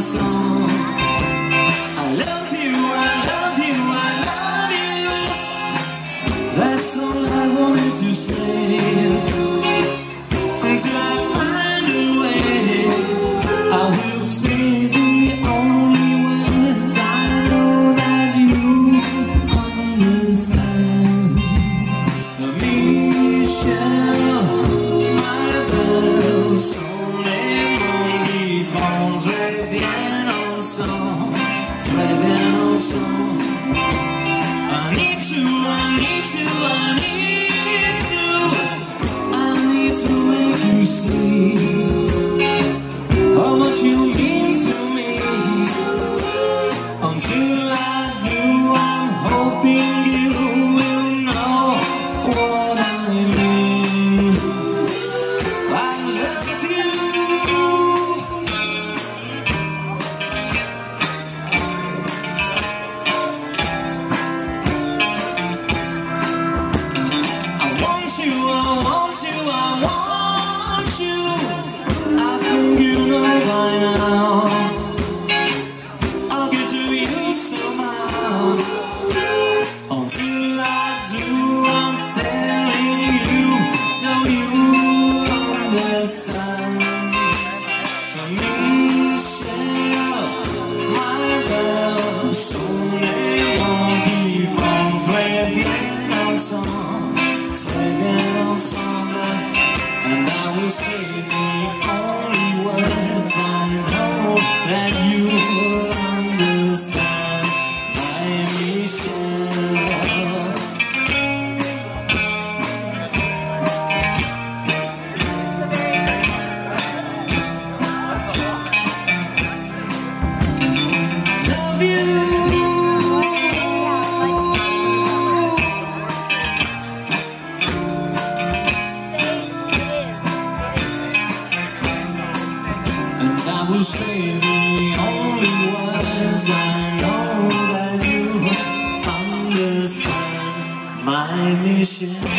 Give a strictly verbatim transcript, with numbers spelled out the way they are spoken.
song. I love you, I love you, I love you. That's all I wanted to say. Until I find a way, I will say the only words I know that you understand. Michel, my belle, sont les mots qui vont très bien ensemble, très bien ensemble. I need to, I need to, I need to, I need to make you see how much you mean to me. Until I do, I'm hoping you will know what I mean. I love you. I want you, I want you, I want you. I think you know by now. I'll get to you somehow. Until I do, I'm telling you, so you understand. Michel, my belle, sont les mots qui vont très bien ensemble, très bien ensemble. And I will say the only words I know that you will understand. My Michel. Love you. And I will say the only words I know that you understand. My Michel.